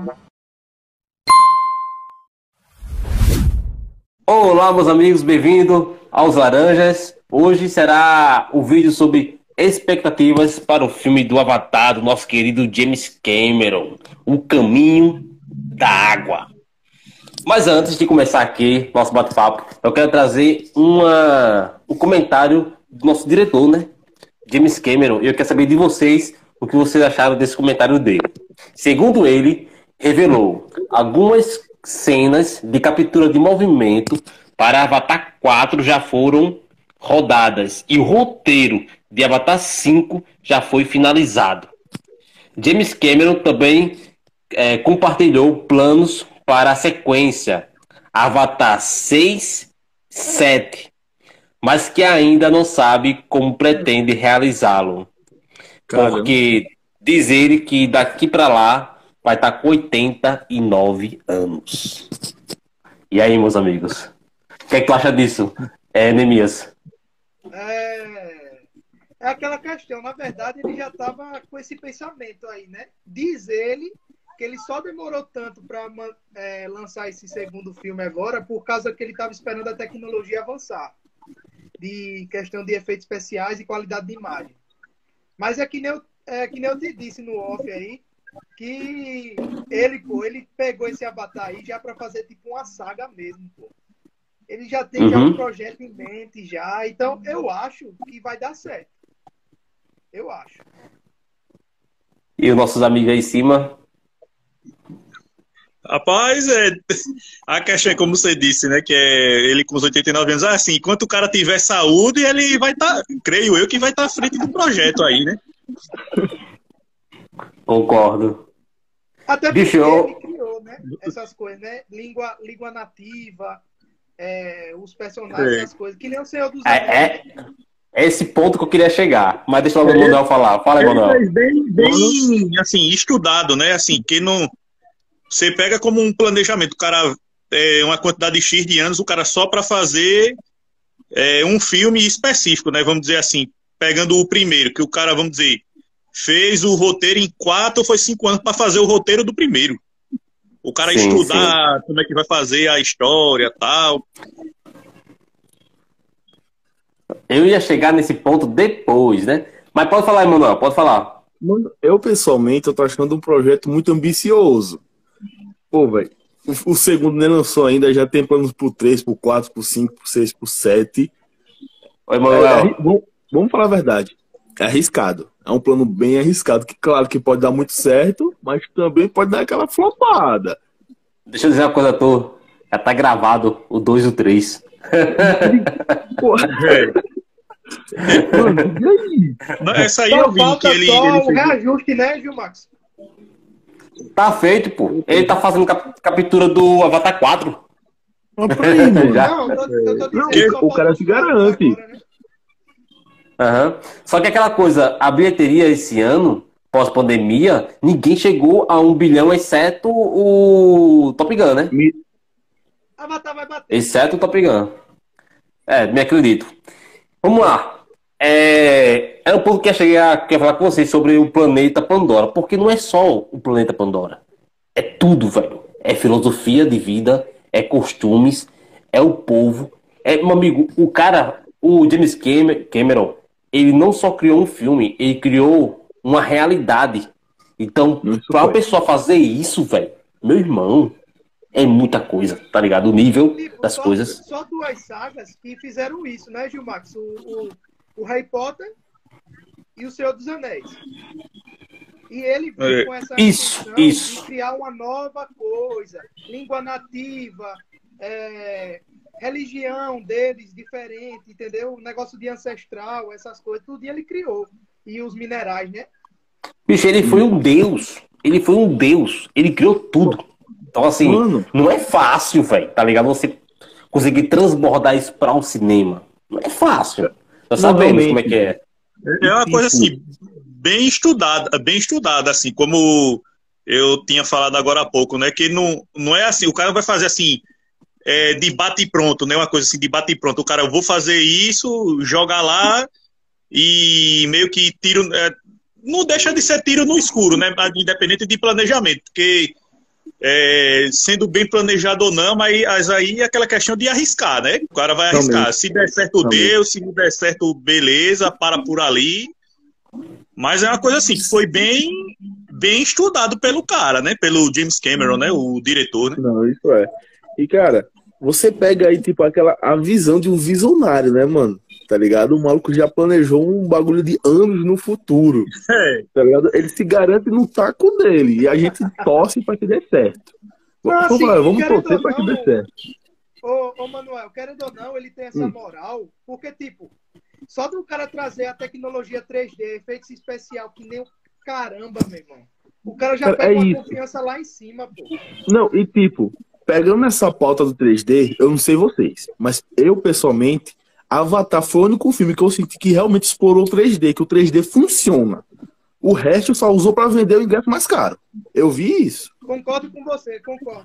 Olá, meus amigos, bem-vindo aos Laranjas. Hoje será o vídeo sobre expectativas para o filme do Avatar, do nosso querido James Cameron, O Caminho da Água. Mas antes de começar aqui nosso bate-papo, eu quero trazer um comentário do nosso diretor, né? James Cameron. E eu quero saber de vocês o que vocês acharam desse comentário dele. Segundo ele, revelou algumas cenas de captura de movimento para Avatar 4 já foram rodadas e o roteiro de Avatar 5 já foi finalizado. James Cameron também compartilhou planos para a sequência Avatar 6, 7, mas que ainda não sabe como pretende realizá-lo. Porque diz ele que daqui para lá vai estar com 89 anos. E aí, meus amigos? O que é que tu acha disso, Neemias? É aquela questão, na verdade, ele já estava com esse pensamento aí, né? Diz ele que ele só demorou tanto para lançar esse segundo filme agora por causa que ele estava esperando a tecnologia avançar. De questão de efeitos especiais e qualidade de imagem. Mas é que nem eu te disse no off aí, que ele pegou esse Avatar aí já para fazer tipo uma saga mesmo, pô. Ele já tem já um projeto em mente já, então eu acho que vai dar certo. Eu acho. E os nossos amigos aí em cima? Rapaz, a questão é como você disse, né? Que é ele com os 89 anos. Assim, enquanto o cara tiver saúde, ele vai estar, creio eu, que vai estar à frente do projeto aí, né? Concordo. Até porque ele criou, né? Essas coisas, né? Língua nativa, os personagens, essas coisas. Que nem o Senhor dos Anéis. É esse ponto que eu queria chegar. Mas deixa o Emanuel falar. Fala, Emanuel. Bem, assim, estudado, né? Assim, que não... Você pega como um planejamento, o cara, uma quantidade de X de anos, o cara só para fazer um filme específico, né? Vamos dizer assim, pegando o primeiro, que o cara, vamos dizer, fez o roteiro em 4 ou foi 5 anos para fazer o roteiro do primeiro. O cara estudar como é que vai fazer a história e tal. Eu ia chegar nesse ponto depois, né? Mas pode falar, Emanuel, pode falar. Mano, eu pessoalmente eu tô achando um projeto muito ambicioso. Pô, velho, o segundo nem lançou ainda, já tem planos pro 3, pro 4, pro 5, pro 6, pro 7. Oi, Emanuel. Vamos falar a verdade. É arriscado. É um plano bem arriscado, que claro que pode dar muito certo, mas também pode dar aquela flopada. Deixa eu dizer uma coisa, já tá gravado o 2 e o 3. Porra, mano, e aí? Não, essa aí eu vi que ele o reajuste, né, Gilmax? Tá feito, pô. Ele tá fazendo captura do Avatar 4. Mas pra aí, mano. Eu tô dizendo, o cara se garante. Agora, né? Só que aquela coisa, a bilheteria esse ano, pós-pandemia, ninguém chegou a 1 bilhão, exceto o Top Gun, né? Avatar vai bater. Exceto o Top Gun. Me acredito. Vamos lá. É um ponto que eu cheguei a falar com vocês sobre o planeta Pandora. Porque não é só o planeta Pandora. É tudo, velho. É filosofia de vida, é costumes, é o povo. Meu amigo, o James Cameron, ele não só criou um filme, ele criou uma realidade. Então, pra uma pessoa fazer isso, velho, meu irmão, é muita coisa, tá ligado? O nível das coisas. Só 2 sagas que fizeram isso, né, Gilmax? O Harry Potter e o Senhor dos Anéis. E ele veio com essa isso. de criar uma nova coisa. Língua nativa, religião deles diferente, entendeu? O negócio de ancestral, essas coisas, tudo ele criou. E os minerais, né? Bicho, ele foi um deus. Ele foi um deus. Ele criou tudo. Então, assim, não é fácil, velho, tá ligado? Você conseguir transbordar isso para um cinema. Não é fácil. Nós sabemos como é que é. É uma coisa, assim, bem estudada, assim, como eu tinha falado agora há pouco, né? Que não é assim, o cara vai fazer assim, de bate e pronto, né? Uma coisa assim, de bate e pronto. O cara, eu vou fazer isso, joga lá e meio que tiro... não deixa de ser tiro no escuro, né? Independente de planejamento, porque sendo bem planejado ou não, mas aí é aquela questão de arriscar, né? O cara vai arriscar. Também. Se der certo, deu. Se não der certo, beleza, para por ali. Mas é uma coisa assim, que foi bem estudado pelo cara, né? Pelo James Cameron, né? O diretor, né? Não, isso é. E, cara, você pega aí, tipo, a visão de um visionário, né, mano? Tá ligado? O maluco já planejou um bagulho de anos no futuro. Tá ligado? Ele se garante no taco dele. E a gente torce pra que dê certo. Vamos torcer pra que dê certo. Ô, Manuel, querendo ou não, ele tem essa moral. Porque, tipo, só do cara trazer a tecnologia 3D, efeitos especial, que nem o caramba, meu irmão. O cara já pega uma confiança lá em cima, pô. Não, e tipo, pegando essa pauta do 3D, eu não sei vocês, mas eu, pessoalmente, Avatar foi o único filme que eu senti que realmente explorou o 3D, que o 3D funciona. O resto só usou pra vender o ingresso mais caro. Eu vi isso. Concordo com você, concordo.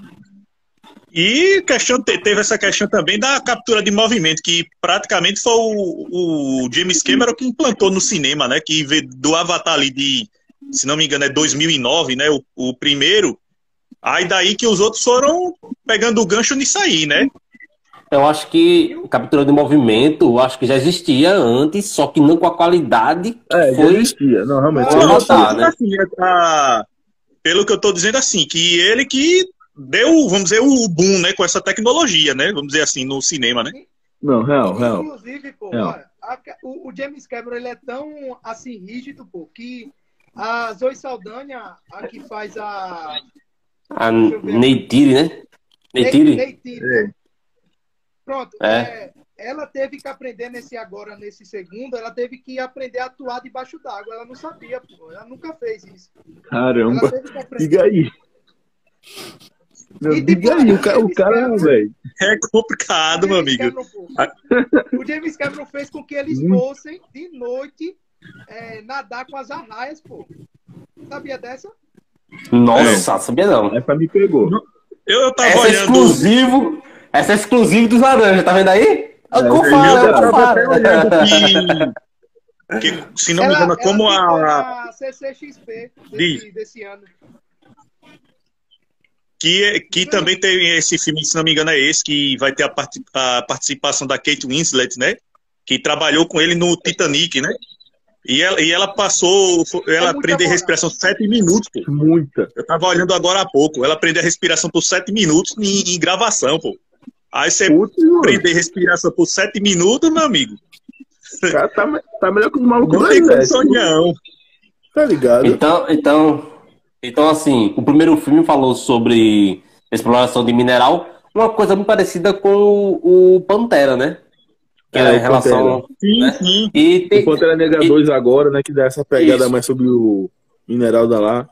E teve essa questão também da captura de movimento, que praticamente foi o James Cameron que implantou no cinema, né? Que veio do Avatar ali se não me engano, é 2009, né? O primeiro. Aí daí que os outros foram pegando o gancho nisso aí, né? Eu acho que captura de movimento, eu acho que já existia antes, só que não com a qualidade que já existia. Não, realmente. Não, Avatar, né? Assim, pelo que eu tô dizendo assim, que ele que deu, vamos dizer, o boom, né, com essa tecnologia, né, vamos dizer assim, no cinema, né? Não, real. Inclusive, pô, o James Cameron, ele é tão, assim, rígido, pô, que a Zoe Saldanha, a que faz a Neytiri, né? Neytiri, né? Pronto, ela teve que aprender nesse segundo, ela teve que aprender a atuar debaixo d'água, ela não sabia, pô, ela nunca fez isso. Caramba, diga aí. Não, diga aí, o cara, velho. É complicado, meu amigo. O James Cameron fez com que eles fossem de noite nadar com as arraias, pô. Sabia dessa? Nossa, sabia não. Essa me pegou. Eu tava olhando. Essa é exclusiva dos laranjas, tá vendo aí? Eu tava olhando que, se não me engano, como a CCXP desse ano. Que também tem esse filme, se não me engano, é esse, que vai ter a participação da Kate Winslet, né? Que trabalhou com ele no Titanic, né? E ela passou, ela aprendeu a respiração 7 minutos, pô. Muita. Eu tava olhando agora há pouco. Ela aprendeu a respiração por 7 minutos em gravação, pô. Aí você aprender a respiração por 7 minutos, meu amigo. O cara tá melhor que o maluco do exército. Não. Tá ligado? Então, assim, o primeiro filme falou sobre exploração de mineral, uma coisa muito parecida com o Pantera, né? Que é em relação. Sim, sim. E o Pantera Negra 2 agora, né? Que dá essa pegada mais sobre o mineral da lá.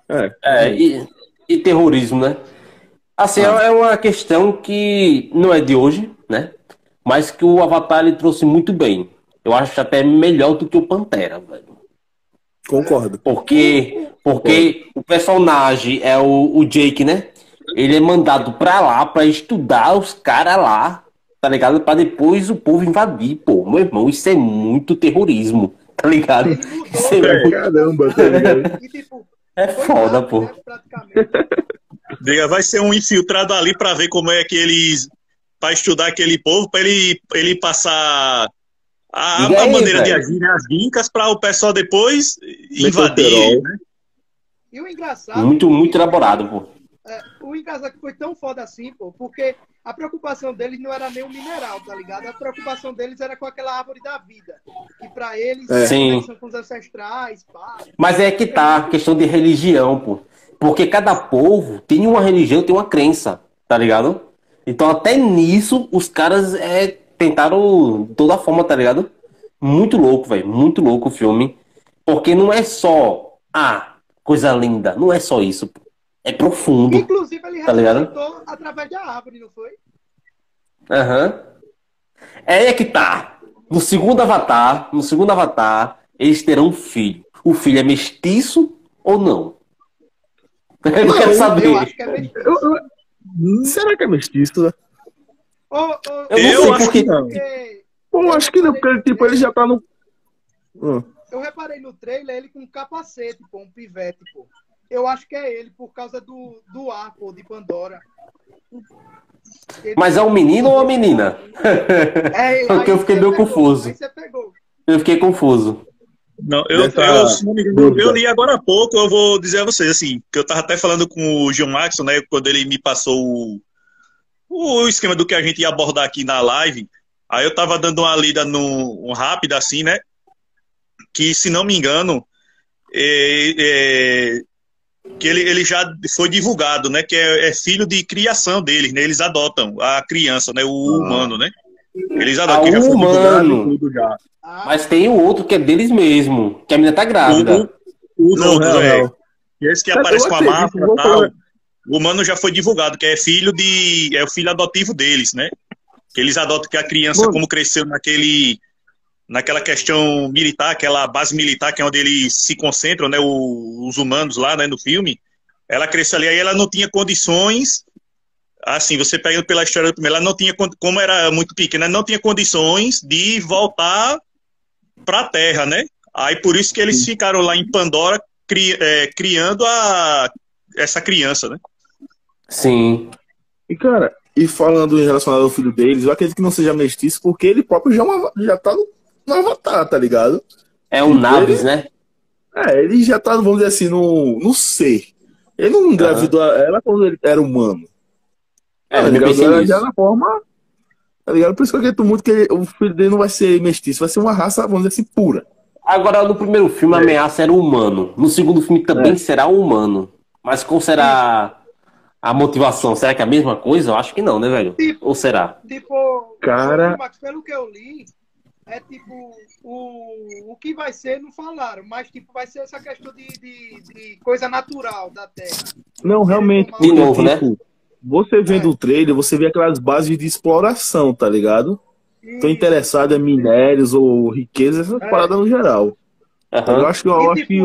E terrorismo, né? Assim, é uma questão que não é de hoje, né? Mas que o Avatar ele trouxe muito bem. Eu acho até melhor do que o Pantera, velho. Concordo. Porque o personagem é o Jake, né? Ele é mandado pra lá pra estudar os caras lá, tá ligado? Pra depois o povo invadir, pô. Meu irmão, isso é muito terrorismo, tá ligado? Isso caramba, tá ligado? E, tipo, é foda, pô. Né, praticamente. Diga, vai ser um infiltrado ali pra ver como é que eles... Pra estudar aquele povo, pra ele passar... A maneira de agir, né? As vincas para o pessoal depois invadir, né? E o engraçado... Muito elaborado, pô. O engraçado que foi tão foda assim, pô, porque a preocupação deles não era nem o mineral, tá ligado? A preocupação deles era com aquela árvore da vida. Que pra eles, são com os ancestrais, pá. Mas é que tá, questão de religião, pô. Porque cada povo tem uma religião, tem uma crença, tá ligado? Então até nisso, os caras... tentaram de toda forma, tá ligado? Muito louco, velho. Muito louco o filme. Porque não é só... coisa linda. Não é só isso. É profundo. Inclusive, ele ressuscitou através da árvore, não foi? É que tá. No segundo Avatar, eles terão um filho. O filho é mestiço ou não? Eu quero saber. Eu acho que é mestiço. Será que é mestiço? Eu acho que não. Pô, acho que não, porque tipo, ele já tá no... Eu reparei no trailer ele com um capacete, pô, um pivete, pô. Eu acho que é ele, por causa do ar, pô, de Pandora. Mas é um menino ou uma menina? Porque eu fiquei meio confuso. Aí você pegou. Eu fiquei confuso. Não, se não me engano, eu li agora há pouco, eu vou dizer a vocês, assim, que eu tava até falando com o Gil Maxson, né, quando ele me passou o esquema do que a gente ia abordar aqui na live. Aí eu tava dando uma lida rápida, assim, né, que, se não me engano, que ele já foi divulgado, né, que é filho de criação deles, né, eles adotam a criança, né, o humano, né, eles adotam, que já foi divulgado e tudo já. Mas tem o outro que é deles mesmo, que a menina tá grávida. Os outros, E esse que aparece com a máscara e tal, o humano já foi divulgado, que é o filho adotivo deles, né, que eles adotam, que a criança, como cresceu naquela questão militar, aquela base militar, que é onde eles se concentram, né, os humanos lá, né, no filme, ela cresceu ali, aí ela não tinha condições, assim, você pega pela história do primeiro, ela não tinha, como era muito pequena, não tinha condições de voltar pra Terra, né, aí por isso que eles ficaram lá em Pandora, criando essa criança, né. Sim. E, cara, falando em relação ao filho deles, eu acredito que não seja mestiço, porque ele próprio já tá no Avatar, tá ligado? É um Naves, né? Ele já tá, vamos dizer assim, no ser. Ele não engravidou ela quando ele era humano. Ele engravidou ela já na forma, tá ligado? Por isso que eu acredito muito que o filho dele não vai ser mestiço, vai ser uma raça, vamos dizer assim, pura. Agora, no primeiro filme, a ameaça era humano. No segundo filme também será humano. Mas qual será a motivação? Será que é a mesma coisa? Eu acho que não, né, velho? Ou será? Tipo, cara, Max, pelo que eu li, é tipo, o que vai ser, não falaram, mas tipo, vai ser essa questão de coisa natural da Terra. Não, realmente. De novo, né? Você vendo o trailer, você vê aquelas bases de exploração, tá ligado? Tô interessado em minérios ou riquezas, essas paradas no geral. Eu acho que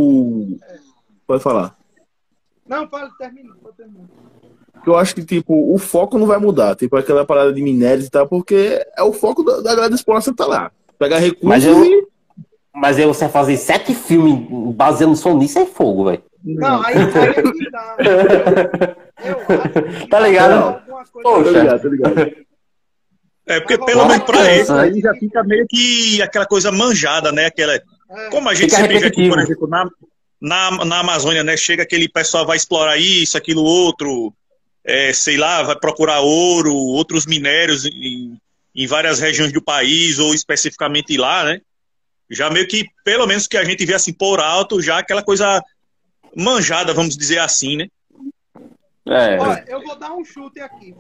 Pode falar. Não, termina. Eu acho que, tipo, o foco não vai mudar. Tipo, aquela parada de minérios e tal, porque é o foco da galera da exploração tá lá. Pegar recursos Mas aí você fazer 7 filmes baseando só nisso é fogo, velho. Não, aí é que dá. Eu acho que tá ligado? Poxa. Tá ligado. Porque pelo menos pra esse aí já fica meio que aquela coisa manjada, né? Como a gente sempre vê aqui, por exemplo, na Amazônia, né? Chega aquele pessoal, vai explorar isso, aquilo, outro, sei lá, vai procurar ouro, outros minérios em várias regiões do país, ou especificamente lá, né? Já meio que, pelo menos que a gente vê assim por alto, já aquela coisa manjada, vamos dizer assim, né? Olha, eu vou dar um chute aqui,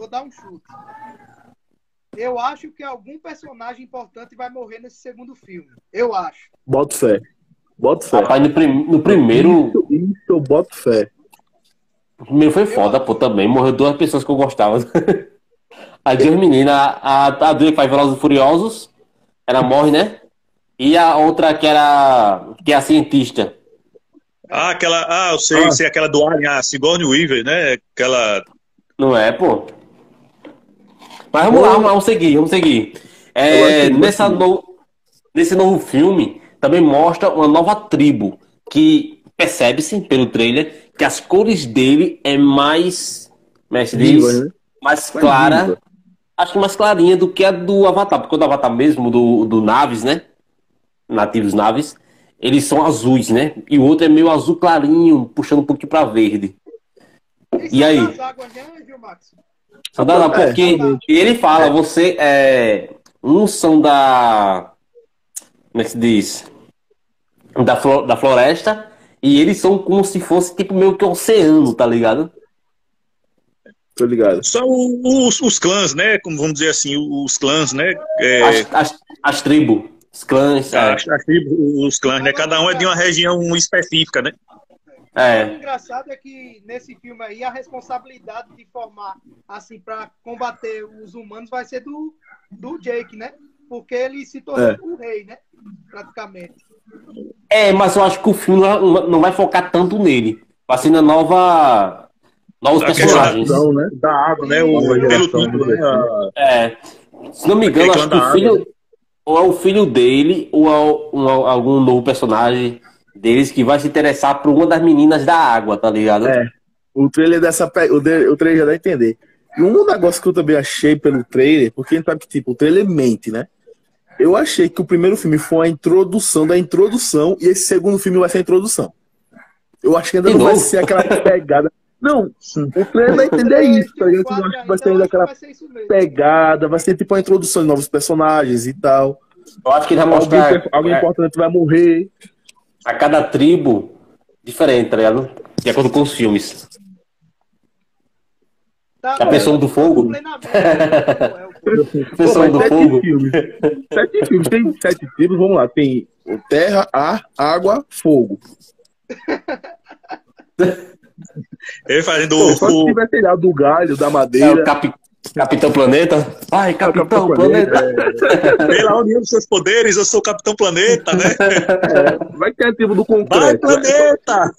Eu acho que algum personagem importante vai morrer nesse segundo filme. Eu acho. Boto fé. Rapaz, no primeiro... Isso, eu boto fé. O primeiro foi foda, pô, também. Morreu 2 pessoas que eu gostava. As 2 meninas, a Duas que faz Velozes e Furiosos, ela morre, né? E a outra que é a cientista. Eu sei, aquela do Alien, a Sigourney Weaver, né? Aquela... Não é, pô? Mas vamos seguir. Nesse novo filme, também mostra uma nova tribo, que percebe-se pelo trailer que as cores dele é mais clara, acho que mais clarinha do que a do Avatar, porque o do Avatar mesmo, do Naves, né? Nativos Naves, eles são azuis, né? E o outro é meio azul clarinho, puxando um pouquinho pra verde. E aí? Porque ele fala, uns são como é que se diz? Da floresta, e eles são como se fosse tipo meio que oceano, tá ligado? Tô ligado. São os clãs, né? Como vamos dizer assim, os clãs, né? As tribos. Os clãs. As tribos, os clãs, né? Cada um é de uma região específica, né? O engraçado é que nesse filme aí a responsabilidade de formar assim para combater os humanos vai ser do Jake, né? Porque ele se tornou o rei, né? Praticamente. Mas eu acho que o filme não vai focar tanto nele. Vai ser na novos personagens. Né? Da água, né? Se não me engano, acho que o filho ou é o filho dele ou é algum novo personagem deles que vai se interessar por uma das meninas da água, tá ligado? O trailer o trailer já dá a entender. E um negócio que eu também achei pelo trailer, porque a gente sabe que tipo, o trailer mente, né? Eu achei que o primeiro filme foi a introdução da introdução e esse segundo filme vai ser a introdução. Eu acho que ainda não vai ser aquela pegada. Não, o trailer vai entender isso, tá ligado? Eu acho que vai ser ainda aquela pegada, vai ser tipo a introdução de novos personagens e tal. Eu acho que ele vai mostrar. Alguém importante vai morrer. A cada tribo diferente, tá ligado? De acordo com os filmes. Tá, a pessoa do fogo. Pessoa do fogo. 7 filmes. Tem 7 tribos, vamos lá. Tem terra, ar, água, fogo. Ele fazendo só se tiver telhado do galho, da madeira. Capitão Planeta? Ai, Capitão Planeta. Pela união dos seus poderes, eu sou o Capitão Planeta, né? Vai ter a tribo do concreto. Vai, Planeta!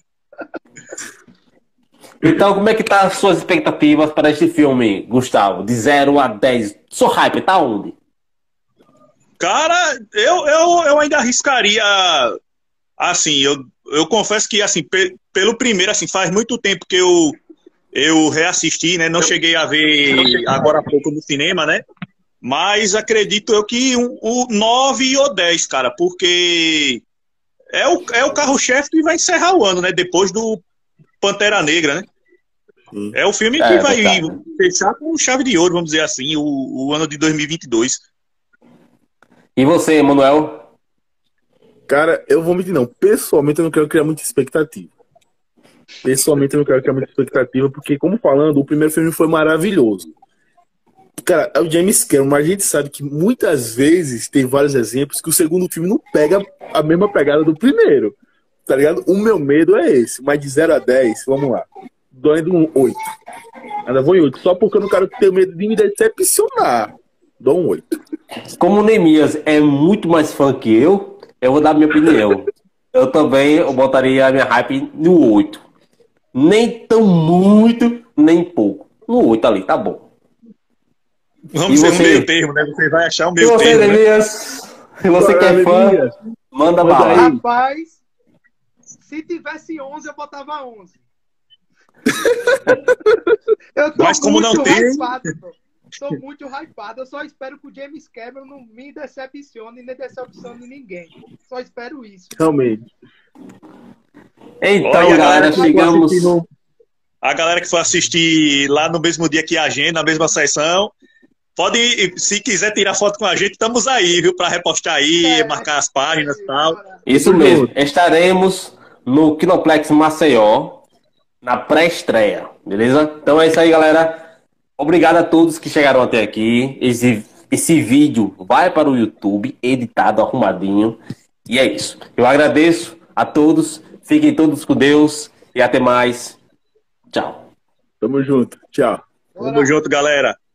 Então, como é que tá as suas expectativas para este filme, Gustavo? De 0 a 10. Sou hype, tá onde? Cara, eu ainda arriscaria. Assim, eu confesso que, assim, pelo primeiro, assim, faz muito tempo que eu reassisti, né? Não cheguei a ver agora há pouco no cinema, né? Mas acredito eu que o 9 ou 10, cara, porque é o carro-chefe que vai encerrar o ano, né? Depois do Pantera Negra, né? É o filme que vai fechar com chave de ouro, vamos dizer assim, o ano de 2022. E você, Manuel? Cara, eu vou mentir, não. Pessoalmente, eu não quero criar muita expectativa. Porque, como falando, o primeiro filme foi maravilhoso. Cara, é o James Cameron, mas a gente sabe que muitas vezes tem vários exemplos que o segundo filme não pega a mesma pegada do primeiro. Tá ligado? O meu medo é esse. Mas de 0 a 10, vamos lá. Dói um 8. Ainda vou em 8. Só porque eu não quero ter medo de me decepcionar. Dou um 8. Como o Neemias é muito mais fã que eu vou dar a minha opinião. Eu botaria a minha hype no 8. Nem tão muito, nem pouco. No 8 ali, tá bom. Vamos ser um meio termo, né? Você vai achar um meio termo. E você, Neemias? Se você quer fã, manda bala. Rapaz, se tivesse 11, eu botava 11. Eu tô Mas como não tem... Sou muito hypado. Eu só espero que o James Cameron não me decepcione nem decepcione ninguém. Só espero isso. Realmente. Então, olha, galera, chegamos... A galera que for assistir lá no mesmo dia que a gente, na mesma sessão, pode, se quiser tirar foto com a gente, estamos aí, viu? Para repostar aí, marcar as páginas e tal. Isso mesmo. Estaremos no Kinoplex Maceió, na pré-estreia, beleza? Então é isso aí, galera. Obrigado a todos que chegaram até aqui. Esse vídeo vai para o YouTube, editado, arrumadinho. E é isso. Eu agradeço a todos. Fiquem todos com Deus. E até mais. Tchau. Tamo junto. Tchau. Tamo junto, galera.